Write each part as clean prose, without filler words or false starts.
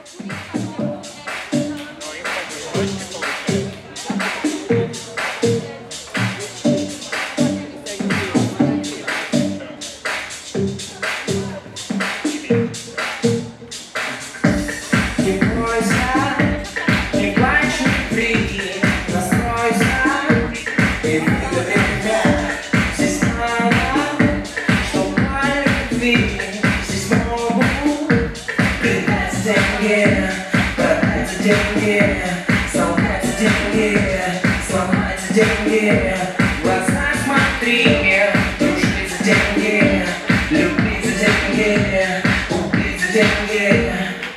Глаза смотри, дружить за деньги, любить за деньги, убить за деньги.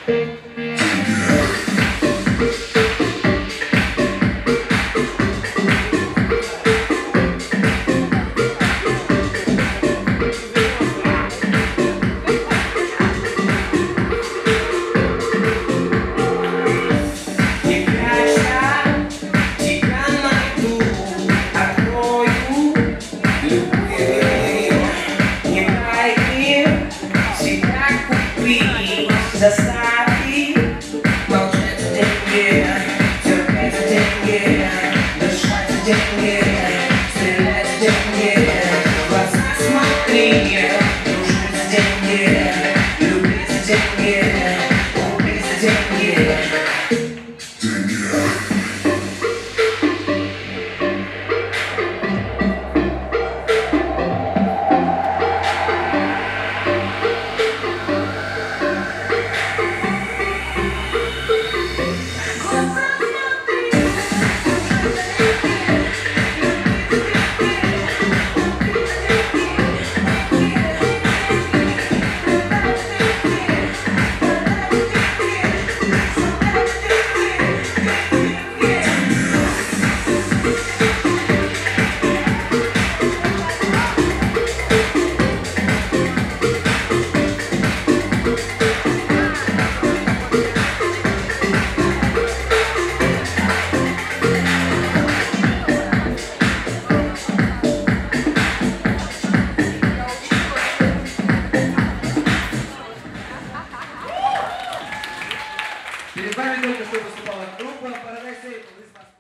Застави молчать за деньги, терпеть за деньги, дышать за деньги, стрелять за деньги. В глаза смотри, дружить за деньги, любить за деньги, убить за деньги. Перед вами только что выступала группа Paradise Able из Москвы.